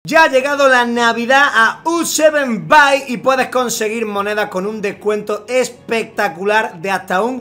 Ya ha llegado la Navidad a U7 Buy y puedes conseguir monedas con un descuento espectacular de hasta un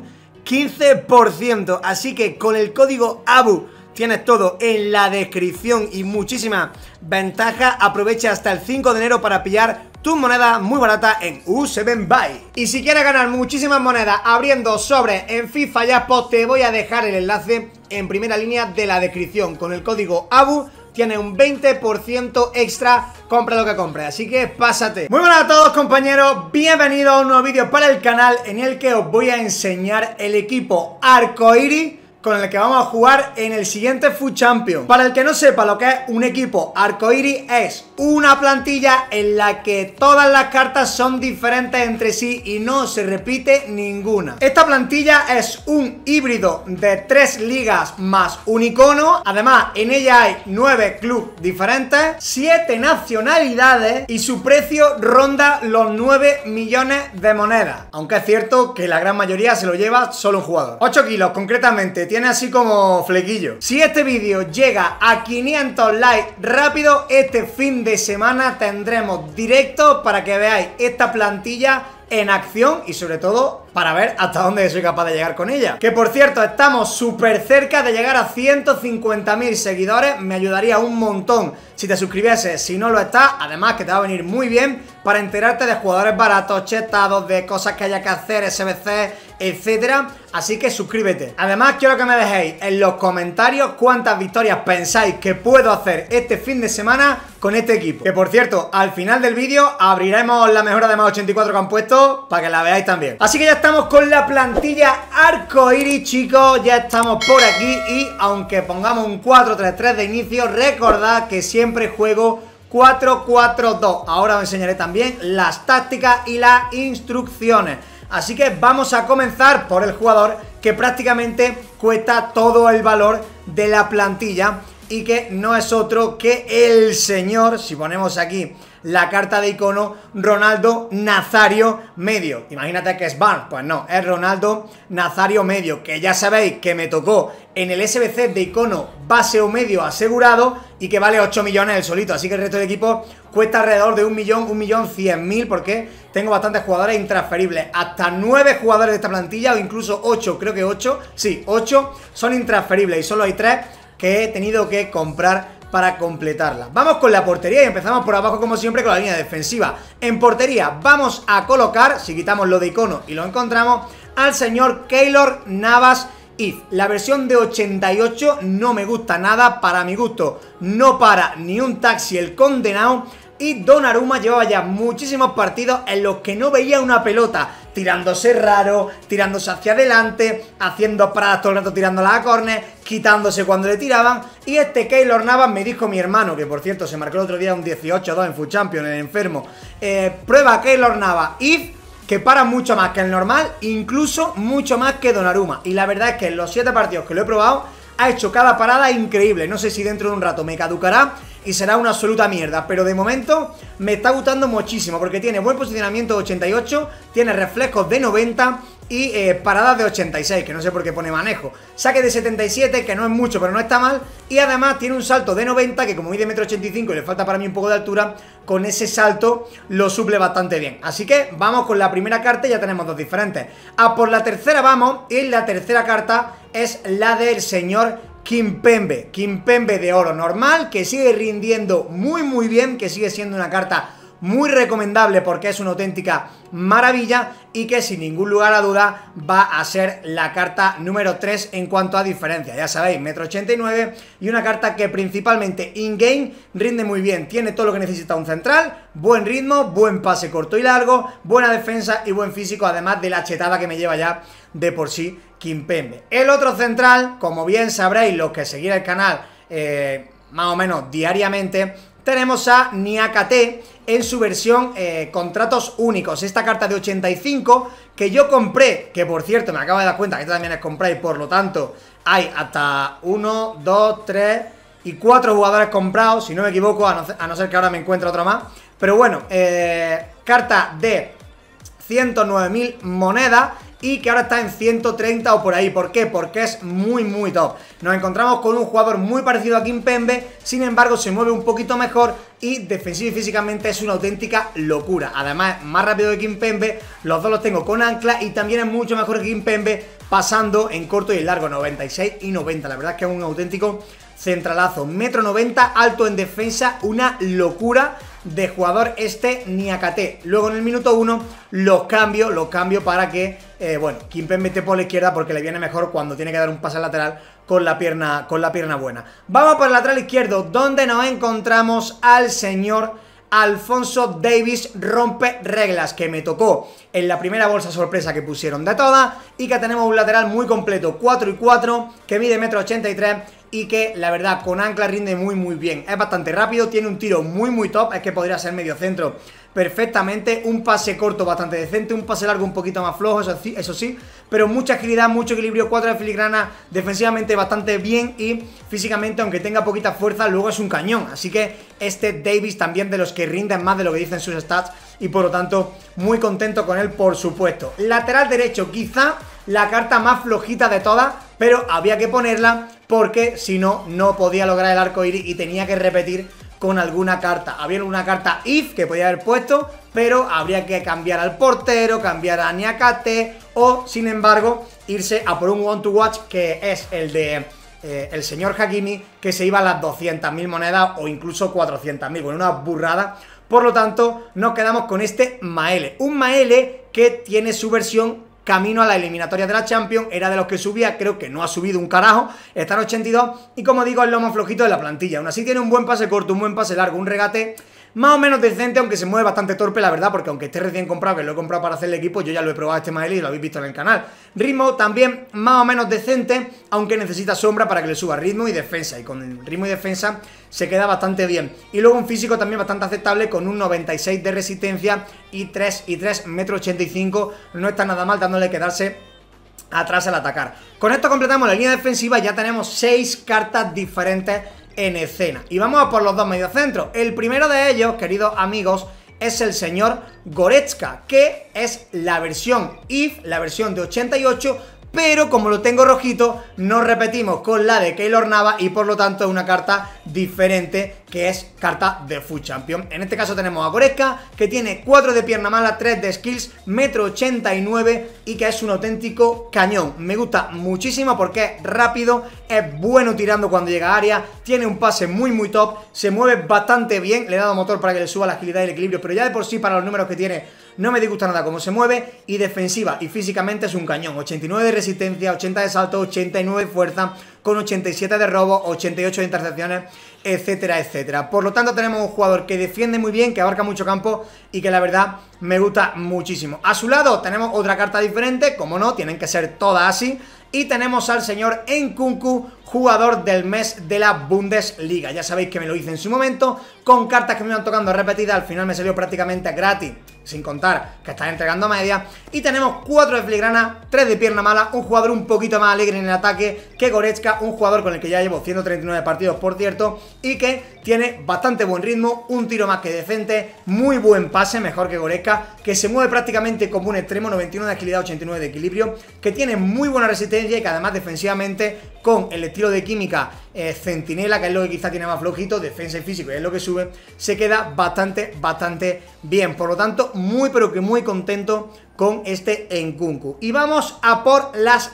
15%. Así que con el código ABU tienes todo en la descripción y muchísimas ventajas. Aprovecha hasta el 5 de enero para pillar tus monedas muy baratas en U7 Buy. Y si quieres ganar muchísimas monedas abriendo sobres en FIFA Jackpot, te voy a dejar el enlace en primera línea de la descripción. Con el código ABU tiene un 20% extra, compra lo que compres, así que pásate. Muy buenas a todos, compañeros, bienvenidos a un nuevo vídeo para el canal en el que os voy a enseñar el equipo Arcoiris con el que vamos a jugar en el siguiente FUT Champions. Para el que no sepa lo que es un equipo Arcoiris, es una plantilla en la que todas las cartas son diferentes entre sí y no se repite ninguna. Esta plantilla es un híbrido de 3 ligas más un icono. Además, en ella hay 9 clubes diferentes, 7 nacionalidades y su precio ronda los 9 millones de monedas. Aunque es cierto que la gran mayoría se lo lleva solo un jugador. 8 kilos concretamente, tiene así como flequillo. Si este vídeo llega a 500 likes rápido, este fin de semana tendremos directo para que veáis esta plantilla en acción y sobre todo para ver hasta dónde soy capaz de llegar con ella. Que por cierto, estamos súper cerca de llegar a 150.000 seguidores. Me ayudaría un montón si te suscribieses, si no lo estás. Además que te va a venir muy bien para enterarte de jugadores baratos, chetados, de cosas que haya que hacer, SBC, etcétera. Así que suscríbete. Además quiero que me dejéis en los comentarios cuántas victorias pensáis que puedo hacer este fin de semana con este equipo. Que por cierto, al final del vídeo abriremos la mejora de más 84 que han puesto para que la veáis también. Así que ya estamos con la plantilla Arcoiris, chicos. Ya estamos por aquí y aunque pongamos un 4-3-3 de inicio, recordad que siempre juego 4-4-2. Ahora os enseñaré también las tácticas y las instrucciones. Así que vamos a comenzar por el jugador que prácticamente cuesta todo el valor de la plantilla y que no es otro que el señor, si ponemos aquí la carta de icono, Ronaldo Nazario Medio. Imagínate que es Barnes, pues no, es Ronaldo Nazario Medio, que ya sabéis que me tocó en el SBC de icono base o medio asegurado y que vale 8 millones el solito, así que el resto del equipo cuesta alrededor de 1.100.000 porque tengo bastantes jugadores intransferibles. Hasta 9 jugadores de esta plantilla o incluso 8, creo que 8, sí, 8 son intransferibles y solo hay 3 que he tenido que comprar para completarla. Vamos con la portería y empezamos por abajo como siempre con la línea defensiva. En portería vamos a colocar, si quitamos lo de icono y lo encontramos, al señor Keylor Navas If. La versión de 88 no me gusta nada, para mi gusto no para ni un taxi el condenado. Y Donnarumma llevaba ya muchísimos partidos en los que no veía una pelota tirándose raro, tirándose hacia adelante, haciendo paradas todo el rato tirándola a córner, quitándose cuando le tiraban. Y este Keylor Navas, me dijo mi hermano, que por cierto se marcó el otro día un 18-2 en FUT Champions, el enfermo, prueba Keylor Navas If, que para mucho más que el normal, incluso mucho más que Donnarumma. Y la verdad es que en los 7 partidos que lo he probado ha hecho cada parada increíble. No sé si dentro de un rato me caducará y será una absoluta mierda, pero de momento me está gustando muchísimo porque tiene buen posicionamiento de 88, tiene reflejos de 90 y paradas de 86, que no sé por qué pone manejo. Saque de 77, que no es mucho, pero no está mal. Y además tiene un salto de 90, que como mide 1,85 m y le falta para mí un poco de altura, con ese salto lo suple bastante bien. Así que vamos con la primera carta y ya tenemos 2 diferentes. A por la tercera vamos, y la tercera carta es la del señor Kimpembe. Kimpembe de oro normal, que sigue rindiendo muy bien, que sigue siendo una carta muy recomendable porque es una auténtica maravilla y que sin ningún lugar a duda va a ser la carta número 3 en cuanto a diferencia. Ya sabéis, 1,89 m y una carta que principalmente in-game rinde muy bien. Tiene todo lo que necesita un central, buen ritmo, buen pase corto y largo, buena defensa y buen físico, además de la chetada que me lleva ya de por sí Kimpembe. El otro central, como bien sabréis los que seguís el canal más o menos diariamente, tenemos a Niakate en su versión contratos únicos. Esta carta de 85 que yo compré, que por cierto me acabo de dar cuenta que también es comprar y por lo tanto hay hasta 1, 2, 3 y 4 jugadores comprados, si no me equivoco, a no ser que ahora me encuentre otro más. Pero bueno, carta de 109.000 monedas y que ahora está en 130 o por ahí. ¿Por qué? Porque es muy top. Nos encontramos con un jugador muy parecido a Kimpembe, sin embargo se mueve un poquito mejor y defensivo y físicamente es una auténtica locura. Además es más rápido que Kimpembe, los dos los tengo con ancla y también es mucho mejor que Kimpembe pasando en corto y en largo, 96 y 90. La verdad es que es un auténtico centralazo. 1,90 m, alto en defensa, una locura de jugador este Niakate. Luego en el minuto 1 los cambio para que, bueno, Kimpembe esté por la izquierda porque le viene mejor cuando tiene que dar un pase lateral con la pierna buena. Vamos por el lateral izquierdo, donde nos encontramos al señor Alphonso Davies, rompe reglas, que me tocó en la primera bolsa sorpresa que pusieron de todas, y que tenemos un lateral muy completo, 4 y 4, que mide 1,83 m y que la verdad con ancla rinde muy bien. Es bastante rápido, tiene un tiro muy top, es que podría ser medio centro perfectamente, un pase corto bastante decente, un pase largo un poquito más flojo, eso sí, pero mucha agilidad, mucho equilibrio, 4 de filigrana, defensivamente bastante bien y físicamente, aunque tenga poquita fuerza, luego es un cañón. Así que este Davies también de los que rinden más de lo que dicen sus stats y por lo tanto muy contento con él, por supuesto. Lateral derecho, quizá la carta más flojita de todas, pero había que ponerla porque si no, no podía lograr el arco iris y tenía que repetir con alguna carta. Había una carta if que podía haber puesto, pero habría que cambiar al portero, cambiar a Niakate o, sin embargo, irse a por un one to watch que es el de el señor Hakimi, que se iba a las 200.000 monedas o incluso 400.000, bueno, una burrada. Por lo tanto, nos quedamos con este Maele, un Maele que tiene su versión camino a la eliminatoria de la Champions, era de los que subía, creo que no ha subido un carajo, está en 82 y como digo es lo más flojito de la plantilla. Aún así tiene un buen pase corto, un buen pase largo, un regate más o menos decente, aunque se mueve bastante torpe, la verdad, porque aunque esté recién comprado, que lo he comprado para hacer el equipo, yo ya lo he probado este Maele y lo habéis visto en el canal. Ritmo también más o menos decente, aunque necesita sombra para que le suba ritmo y defensa, y con el ritmo y defensa se queda bastante bien. Y luego un físico también bastante aceptable, con un 96 de resistencia y 3 1,85 m, no está nada mal, dándole quedarse atrás al atacar. Con esto completamos la línea defensiva, ya tenemos 6 cartas diferentes en escena. Y vamos a por los dos mediocentros. El primero de ellos, queridos amigos, es el señor Goretzka, que es la versión IF, la versión de 88, pero como lo tengo rojito, no repetimos con la de Keylor Navas y por lo tanto es una carta diferente, que es carta de FUT Champion. En este caso tenemos a Goretzka, que tiene 4 de pierna mala, 3 de skills, 1,89 m y que es un auténtico cañón. Me gusta muchísimo porque es rápido, es bueno tirando cuando llega a área, tiene un pase muy top, se mueve bastante bien, le he dado motor para que le suba la agilidad y el equilibrio, pero ya de por sí para los números que tiene no me disgusta nada cómo se mueve, y defensiva y físicamente es un cañón. 89 de resistencia, 80 de salto, 89 de fuerza, con 87 de robo, 88 de intercepciones, etcétera, etcétera. Por lo tanto tenemos un jugador que defiende muy bien, que abarca mucho campo y que la verdad me gusta muchísimo. A su lado tenemos otra carta diferente, como no, tienen que ser todas así. Y tenemos al señor Nkunku, jugador del mes de la Bundesliga. Ya sabéis que me lo hice en su momento, con cartas que me iban tocando repetidas. Al final me salió prácticamente gratis, sin contar que están entregando media. Y tenemos 4 de filigrana, 3 de pierna mala, un jugador un poquito más alegre en el ataque que Goretzka, un jugador con el que ya llevo 139 partidos, por cierto, y que tiene bastante buen ritmo, un tiro más que decente, muy buen pase, mejor que Goretzka, que se mueve prácticamente como un extremo, 91 de agilidad, 89 de equilibrio, que tiene muy buena resistencia y que además defensivamente, con el estilo de química centinela, que es lo que quizá tiene más flojito, defensa y físico, y es lo que sube, se queda bastante bien. Por lo tanto, muy pero que muy contento con este Nkunku. Y vamos a por las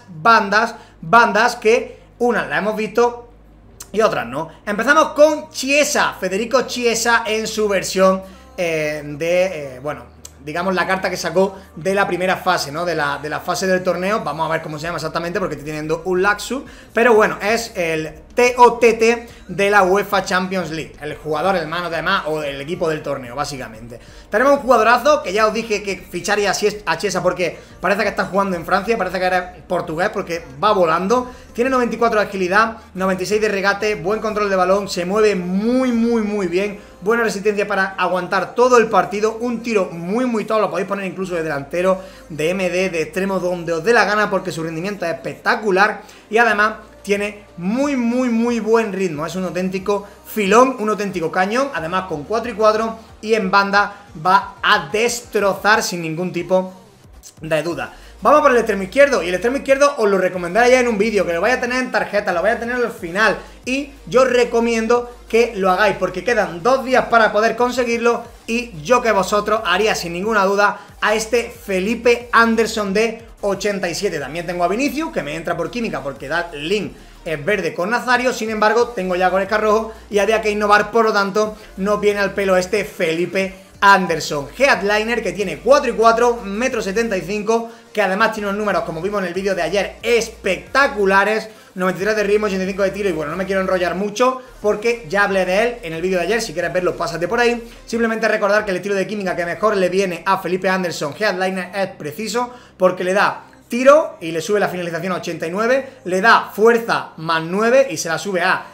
bandas que unas las hemos visto y otras no. Empezamos con Chiesa, Federico Chiesa en su versión bueno, digamos la carta que sacó de la primera fase, ¿no? De la fase del torneo. Vamos a ver cómo se llama exactamente porque estoy teniendo un laxu, pero bueno, es el TOTT de la UEFA Champions League, el jugador, el mano de más o el equipo del torneo, básicamente. Tenemos un jugadorazo que ya os dije que ficharía a Chiesa porque parece que está jugando en Francia, parece que era portugués porque va volando. Tiene 94 de agilidad, 96 de regate, buen control de balón, se mueve muy bien, buena resistencia para aguantar todo el partido, un tiro muy top, lo podéis poner incluso de delantero, de MD, de extremo, donde os dé la gana porque su rendimiento es espectacular y además tiene muy buen ritmo, es un auténtico filón, un auténtico cañón, además con 4 y 4 y en banda va a destrozar sin ningún tipo de duda. vamos por el extremo izquierdo. Y el extremo izquierdo os lo recomendaré ya en un vídeo, que lo vais a tener en tarjeta, lo vais a tener al final. Y yo os recomiendo que lo hagáis, porque quedan 2 días para poder conseguirlo. Y yo que vosotros haría sin ninguna duda a este Felipe Anderson de 87. También tengo a Vinicius, que me entra por química porque da link verde con Nazario. Sin embargo, tengo ya con el rojo y había que innovar, por lo tanto no viene al pelo este Felipe Anderson. Headliner, que tiene 4 y 4, 1,75 m, que además tiene unos números, como vimos en el vídeo de ayer, espectaculares. 93 de ritmo, 85 de tiro. Y bueno, no me quiero enrollar mucho porque ya hablé de él en el vídeo de ayer. Si quieres verlo, pásate por ahí. Simplemente recordar que el estilo de química que mejor le viene a Felipe Anderson Headliner es preciso, porque le da tiro y le sube la finalización a 89, le da fuerza más 9 y se la sube a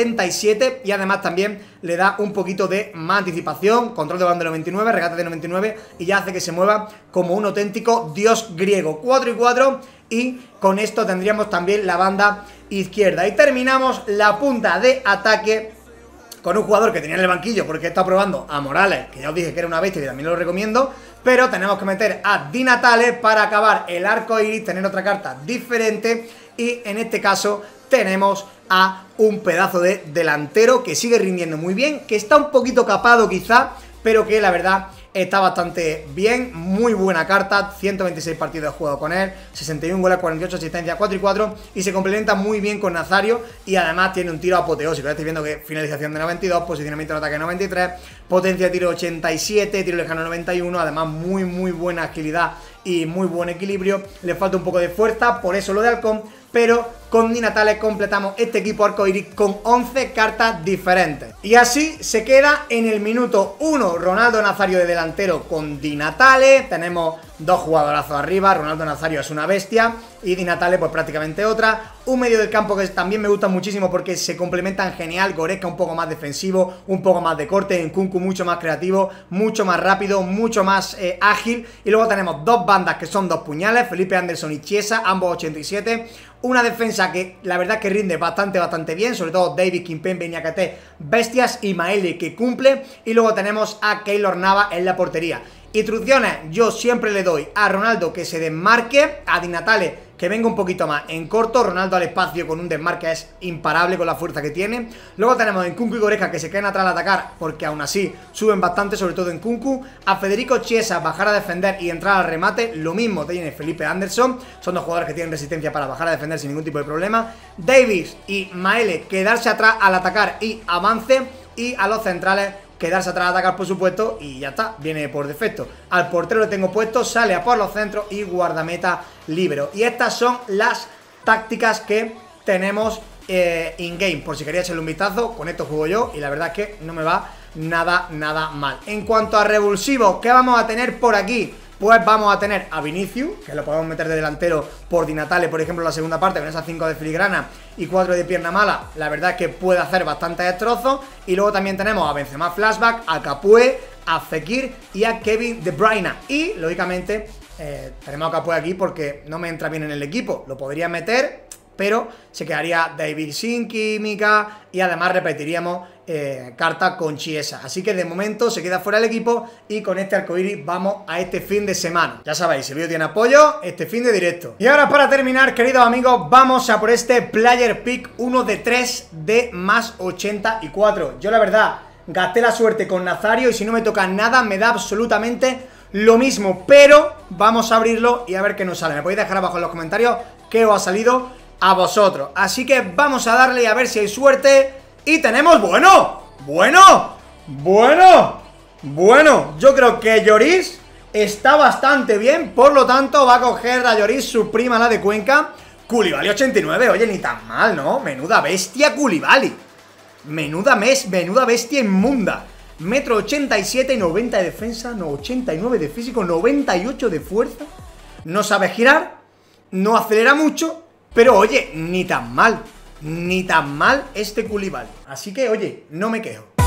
77, y además también le da un poquito de más anticipación, control de balón de 99, regate de 99, y ya hace que se mueva como un auténtico dios griego. 4 y 4, y con esto tendríamos también la banda izquierda. Y terminamos la punta de ataque con un jugador que tenía en el banquillo porque está probando a Morales, que ya os dije que era una bestia y también lo recomiendo, pero tenemos que meter a Di Natale para acabar el arco iris, tener otra carta diferente, y en este caso tenemos a un pedazo de delantero que sigue rindiendo muy bien, que está un poquito capado quizá, pero que la verdad está bastante bien. Muy buena carta, 126 partidos de juego con él, 61 goles, 48 asistencias, 4 y 4, y se complementa muy bien con Nazario, y además tiene un tiro apoteósico. Ya estáis viendo que finalización de 92, posicionamiento de ataque 93, potencia de tiro 87, tiro lejano 91, además muy buena agilidad y muy buen equilibrio. Le falta un poco de fuerza, por eso lo de Halcón, pero con Di Natale completamos este equipo arcoiris con 11 cartas diferentes. Y así se queda en el minuto 1 Ronaldo Nazario de delantero con Di Natale. Tenemos dos jugadorazos arriba, Ronaldo Nazario es una bestia y Di Natale pues prácticamente otra. Un medio del campo que también me gusta muchísimo porque se complementan genial. Goretzka un poco más defensivo, un poco más de corte, Nkunku mucho más creativo, mucho más rápido, mucho más ágil. Y luego tenemos dos bandas que son dos puñales, Felipe Anderson y Chiesa, ambos 87. Una defensa que la verdad que rinde bastante bien, sobre todo David, Kimpembe, Niakate, bestias, y Maele que cumple. Y luego tenemos a Keylor Navas en la portería. Instrucciones, yo siempre le doy a Ronaldo que se desmarque, a Di Natale que venga un poquito más en corto, Ronaldo al espacio con un desmarque es imparable con la fuerza que tiene. Luego tenemos a Nkunku y Goretzka que se quedan atrás al atacar porque aún así suben bastante, sobre todo en Nkunku. A Federico Chiesa bajar a defender y entrar al remate, lo mismo tiene Felipe Anderson, son dos jugadores que tienen resistencia para bajar a defender sin ningún tipo de problema. Davis y Maele quedarse atrás al atacar y avance, y a los centrales quedarse atrás a atacar, por supuesto, y ya está, viene por defecto. Al portero le tengo puesto, sale a por los centros y guardameta libero. Y estas son las tácticas que tenemos in-game, por si quería echarle un vistazo. Con esto juego yo y la verdad es que no me va nada mal. En cuanto a revulsivos, ¿qué vamos a tener por aquí? Pues vamos a tener a Vinicius, que lo podemos meter de delantero por Di Natale, por ejemplo, en la segunda parte, con esas 5 de filigrana y 4 de pierna mala. La verdad es que puede hacer bastantes destrozos. Y luego también tenemos a Benzema Flashback, a Capoue, a Fekir y a Kevin De Bruyne. Y, lógicamente, tenemos a Capoue aquí porque no me entra bien en el equipo. Lo podría meter, pero se quedaría David sin química y además repetiríamos carta con Chiesa. Así que de momento se queda fuera el equipo y con este arcoiris vamos a este fin de semana. Ya sabéis, si el vídeo tiene apoyo, este fin de directo. Y ahora para terminar, queridos amigos, vamos a por este Player Pick 1 de 3 de más 84. Yo la verdad gasté la suerte con Nazario y si no me toca nada me da absolutamente lo mismo, pero vamos a abrirlo y a ver qué nos sale. Me podéis dejar abajo en los comentarios qué os ha salido a vosotros. Así que vamos a darle a ver si hay suerte. Y tenemos, bueno, yo creo que Lloris está bastante bien, por lo tanto va a coger a Lloris su prima, la de Cuenca. Koulibaly 89, oye, ni tan mal, ¿no? Menuda bestia Koulibaly. Menuda bestia inmunda. 1,87 m y 90 de defensa, no, 89 de físico, 98 de fuerza. No sabe girar, no acelera mucho, pero oye, ni tan mal este Koulibaly. Así que, oye, no me quejo.